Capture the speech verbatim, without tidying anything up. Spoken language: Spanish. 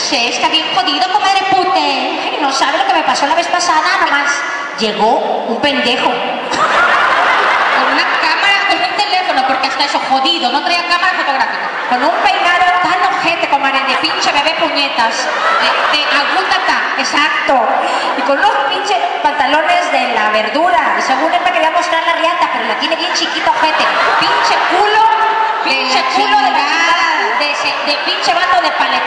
pinche, está bien jodido, comadre pute. Ay, no sabe lo que me pasó la vez pasada, nomás. Llegó un pendejo. Con una cámara, con un teléfono, porque hasta eso, jodido, no traía cámara fotográfica. Con un peinado tan ojete, comadre, de pinche bebé puñetas. De, de agútata, exacto. Y con unos pinches pantalones de la verdura. Y según él me quería mostrar la riata, pero la tiene bien chiquito, ojete. Pinche culo, pinche culo de la chingada. De, ese, de pinche vato de paleta.